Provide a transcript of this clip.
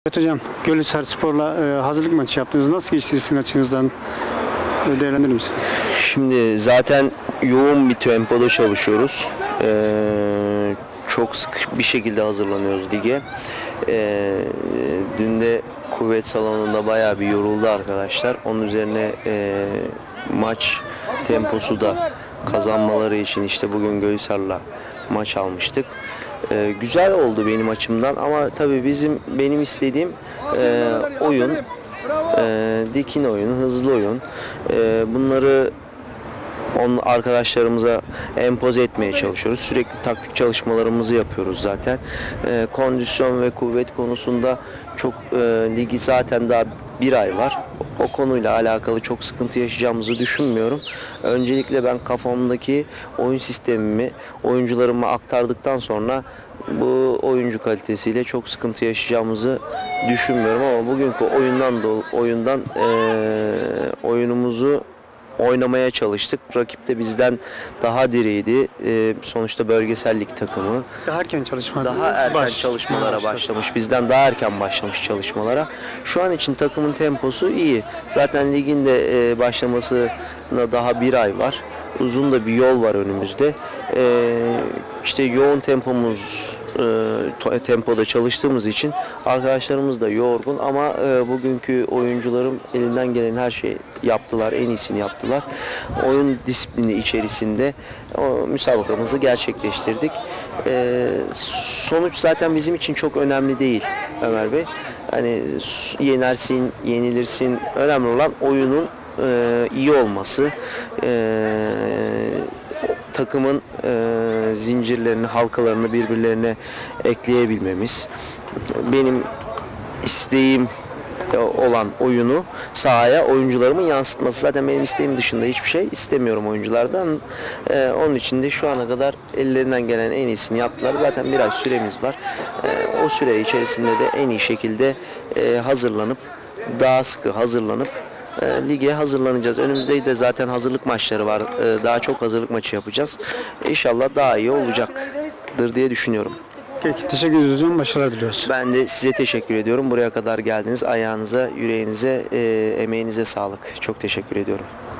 Evet hocam, Gölhisarspor'la hazırlık maçı yaptınız. Nasıl geçti sizin açınızdan? Değerlendirir misiniz? Şimdi zaten yoğun bir tempoda çalışıyoruz. Çok sıkı bir şekilde hazırlanıyoruz lige. Dün de kuvvet salonunda bayağı bir yoruldu arkadaşlar. Onun üzerine maç temposu da kazanmaları için işte bugün Gölhisar'la maç almıştık. Güzel oldu benim açımdan ama tabii benim istediğim oyun, dikin oyun, hızlı oyun. Bunları arkadaşlarımıza empoze etmeye çalışıyoruz. Sürekli taktik çalışmalarımızı yapıyoruz zaten. Kondisyon ve kuvvet konusunda çok ligi zaten daha bir ay var. O konuyla alakalı çok sıkıntı yaşayacağımızı düşünmüyorum. Öncelikle ben kafamdaki oyun sistemimi oyuncularıma aktardıktan sonra bu oyuncu kalitesiyle çok sıkıntı yaşayacağımızı düşünmüyorum ama bugünkü oyunumuzu oynamaya çalıştık. Rakip de bizden daha diriydi. Sonuçta bölgesel lig takımı. Daha erken çalışmalara başlamış. Bizden daha erken başlamış çalışmalara. Şu an için takımın temposu iyi. Zaten ligin de başlamasına daha bir ay var. Uzun da bir yol var önümüzde. İşte yoğun tempoda çalıştığımız için arkadaşlarımız da yorgun ama bugünkü oyuncularım elinden gelen her şeyi yaptılar, en iyisini yaptılar. Oyun disiplini içerisinde müsabakamızı gerçekleştirdik. Sonuç zaten bizim için çok önemli değil Ömer Bey. Hani yenersin, yenilirsin. Önemli olan oyunun iyi olması. Takımın zincirlerini, halkalarını birbirlerine ekleyebilmemiz. Benim isteğim olan oyunu sahaya oyuncularımın yansıtması. Zaten benim isteğim dışında hiçbir şey istemiyorum oyunculardan. Onun için de şu ana kadar ellerinden gelen en iyisini yaptılar. Zaten bir ay süremiz var. O süre içerisinde de en iyi şekilde hazırlanıp, daha sıkı hazırlanıp lige hazırlanacağız. Önümüzde de zaten hazırlık maçları var. Daha çok hazırlık maçı yapacağız. İnşallah daha iyi olacaktır diye düşünüyorum. Peki, teşekkür ederiz hocam. Başarılar diliyoruz. Ben de size teşekkür ediyorum. Buraya kadar geldiniz. Ayağınıza, yüreğinize, emeğinize sağlık. Çok teşekkür ediyorum.